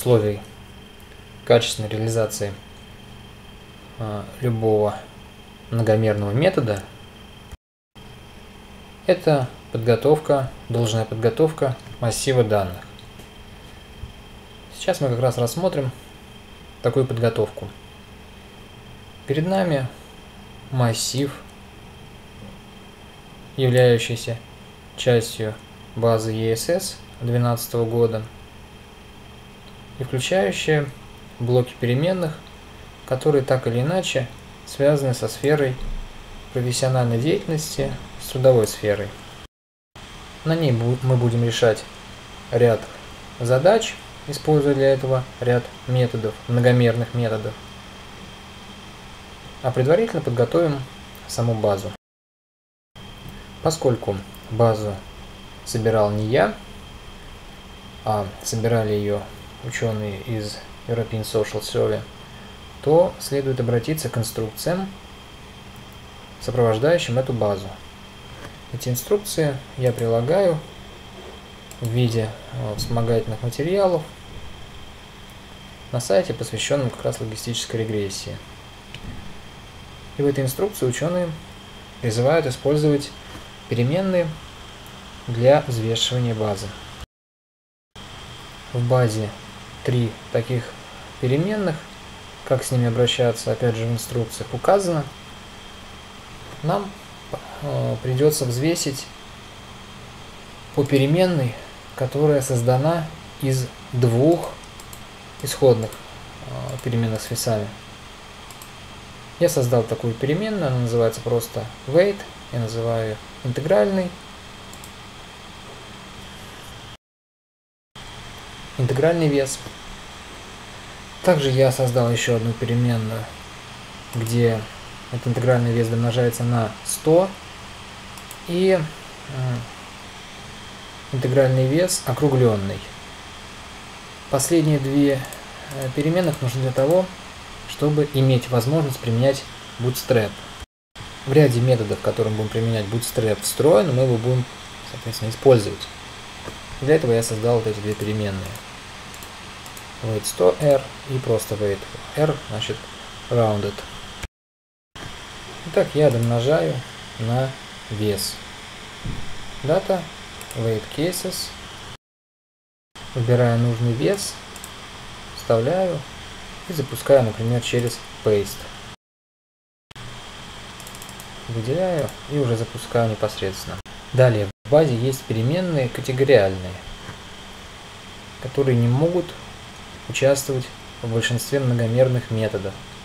условий качественной реализации любого многомерного метода – это должная подготовка массива данных. Сейчас мы как раз рассмотрим такую подготовку. Перед нами массив, являющийся частью базы ESS 2012 года и включающая блоки переменных, которые так или иначе связаны со сферой профессиональной деятельности, с трудовой сферой. На ней мы будем решать ряд задач, используя для этого ряд методов, многомерных методов, а предварительно подготовим саму базу. Поскольку базу собирал не я, а собирали ее ученые из European Social Survey, то следует обратиться к инструкциям, сопровождающим эту базу. Эти инструкции я прилагаю в виде вспомогательных материалов на сайте, посвященном как раз логистической регрессии. И в этой инструкции ученые призывают использовать переменные для взвешивания базы. В базе 3 таких переменных, как с ними обращаться, опять же в инструкциях указано. Нам придется взвесить по переменной, которая создана из двух исходных переменных с весами. Я создал такую переменную, она называется просто weight, я называю ее интегральный вес. Также я создал еще одну переменную, где этот интегральный вес домножается на 100 и интегральный вес округленный. Последние две переменных нужны для того, чтобы иметь возможность применять bootstrap. В ряде методов, которым будем применять bootstrap встроен, мы его будем, соответственно, использовать. Для этого я создал вот эти две переменные. Weight 100R и просто weight. R значит rounded. Итак, я домножаю на вес. Data, weight cases. Выбираю нужный вес, вставляю и запускаю, например, через paste. Выделяю и уже запускаю непосредственно. Далее в базе есть переменные категориальные, которые не могут участвовать в большинстве многомерных методов.